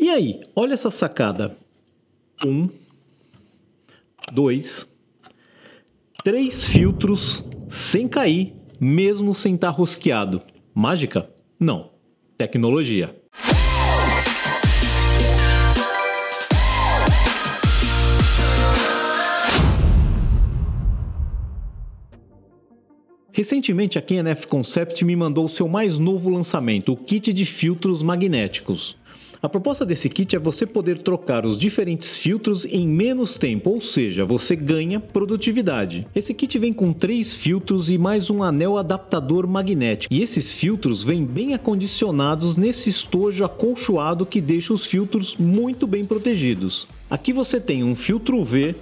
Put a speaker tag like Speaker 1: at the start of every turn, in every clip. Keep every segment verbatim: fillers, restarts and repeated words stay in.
Speaker 1: E aí, olha essa sacada. Um, dois, três filtros sem cair, mesmo sem estar rosqueado. Mágica? Não. Tecnologia. Recentemente a K N F Concept me mandou o seu mais novo lançamento, o kit de filtros magnéticos. A proposta desse kit é você poder trocar os diferentes filtros em menos tempo, ou seja, você ganha produtividade. Esse kit vem com três filtros e mais um anel adaptador magnético. E esses filtros vêm bem acondicionados nesse estojo acolchoado que deixa os filtros muito bem protegidos. Aqui você tem um filtro U V,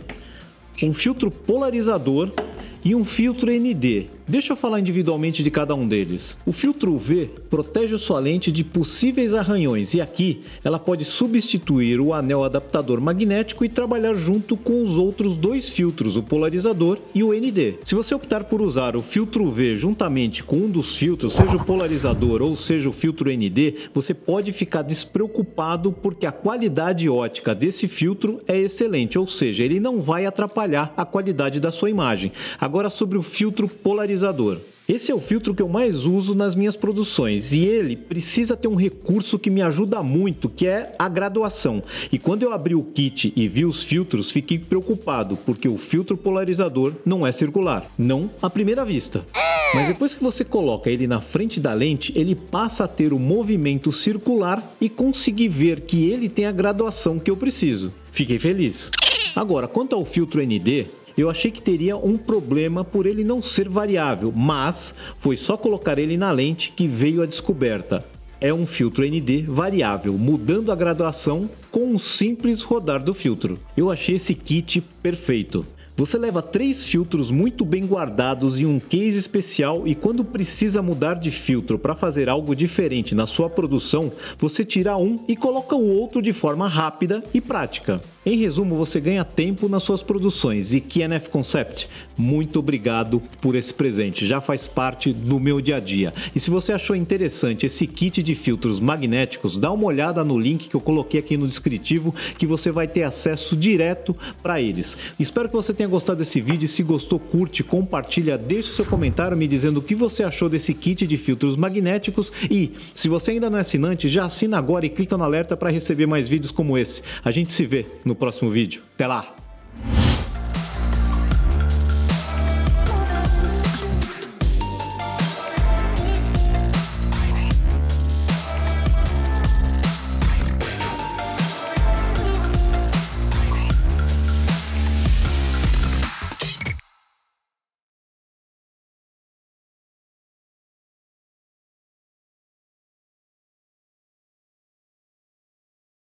Speaker 1: um filtro polarizador e um filtro N D. Deixa eu falar individualmente de cada um deles. O filtro U V protege sua lente de possíveis arranhões e aqui ela pode substituir o anel adaptador magnético e trabalhar junto com os outros dois filtros, o polarizador e o N D. Se você optar por usar o filtro U V juntamente com um dos filtros, seja o polarizador ou seja o filtro N D, você pode ficar despreocupado porque a qualidade ótica desse filtro é excelente, ou seja, ele não vai atrapalhar a qualidade da sua imagem. Agora sobre o filtro polarizador. Esse é o filtro que eu mais uso nas minhas produções e ele precisa ter um recurso que me ajuda muito, que é a graduação. E quando eu abri o kit e vi os filtros, fiquei preocupado, porque o filtro polarizador não é circular, não à primeira vista. Mas depois que você coloca ele na frente da lente, ele passa a ter o movimento circular e conseguir ver que ele tem a graduação que eu preciso. Fiquei feliz. Agora, quanto ao filtro N D, eu achei que teria um problema por ele não ser variável, mas foi só colocar ele na lente que veio a descoberta. É um filtro N D variável, mudando a graduação com um simples rodar do filtro. Eu achei esse kit perfeito. Você leva três filtros muito bem guardados em um case especial e quando precisa mudar de filtro para fazer algo diferente na sua produção, você tira um e coloca o outro de forma rápida e prática. Em resumo, você ganha tempo nas suas produções e K N F Concept, muito obrigado por esse presente, já faz parte do meu dia a dia. E se você achou interessante esse kit de filtros magnéticos, dá uma olhada no link que eu coloquei aqui no descritivo que você vai ter acesso direto para eles. Espero que você tenha gostado desse vídeo, se gostou, curte, compartilha, deixe seu comentário me dizendo o que você achou desse kit de filtros magnéticos e, se você ainda não é assinante, já assina agora e clica no alerta para receber mais vídeos como esse. A gente se vê no próximo vídeo. Até lá!